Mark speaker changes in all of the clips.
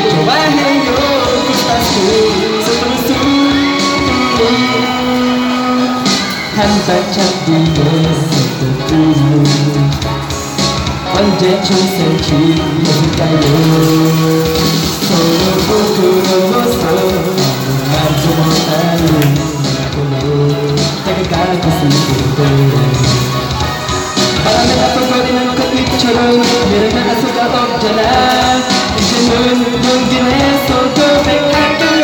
Speaker 1: 좋아해요. Gustas Tu, Selfie 한발짝 뒤에서 언제 초생지였을까요? 서로 부끄러워서 말도 못하는 내가 가고 싶은데 바람에 나풀거리는 꽃잎처럼 미련한 수가 없잖아. 이제는 용기 내서 고백할게요.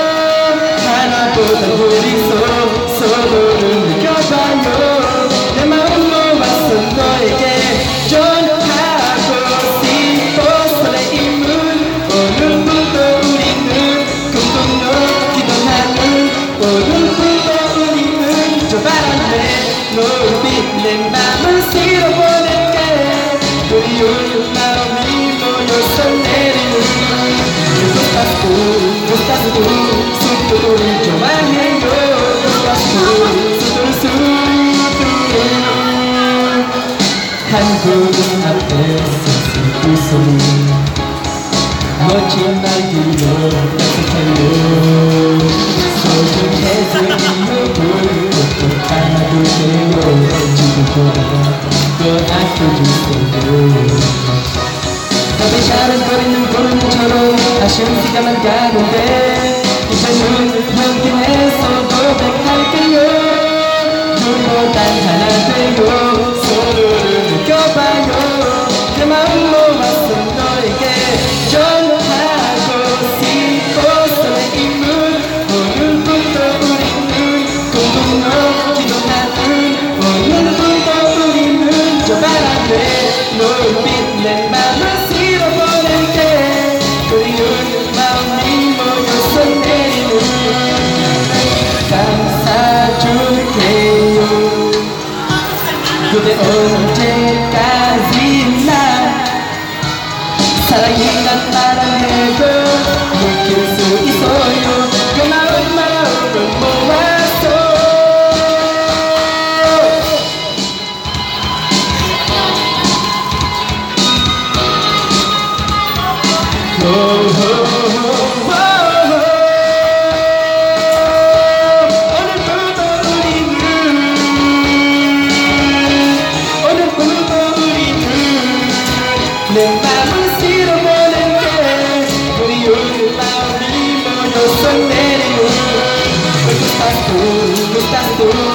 Speaker 1: 하나보다 우리 서로를 느껴봐요. 내 마음으로 왔어 너에게 전하고 싶어 설레임은 오늘부터 우리는 꿈꾸며 기도하는 오늘부터 우리는 저 바람에 노을빛 내 맘을 실어보낼게. 그리운 마음이 모여서 내리는 Gustas Tu, Gustas Tu 속도를 좋아해요. Gustas Tu, 한 구름 앞에서 슬픈 소리 멋진 날들로 따뜻해요. 소중해진 이유를 또 안아주세요. 지금보다 더 아껴주세요. 답이 샤른거리는 구름처럼 아쉬운 시간만 가는데 이제는 용기 내서 고백할게요. 둘보단 하나 되고 서로를 느껴봐요. 내 마음으로 왔어 너에게 전하고 싶어 설레임은 오늘부터 우리는 꿈꾸며 기도하는 오늘부터 우리는 저 바람에 노을빛 내 맘을 실어보낼게. 그리운 마음이 모여서 내리는 감사줄게요. 그대 언제까지나 사랑이란 말해도 느낄 수 있어요. 그 마음을 모아서 내 맘을 실어보낼게. 그리운 마음이 모여서 내리는 Gustas Tu, Gustas Tu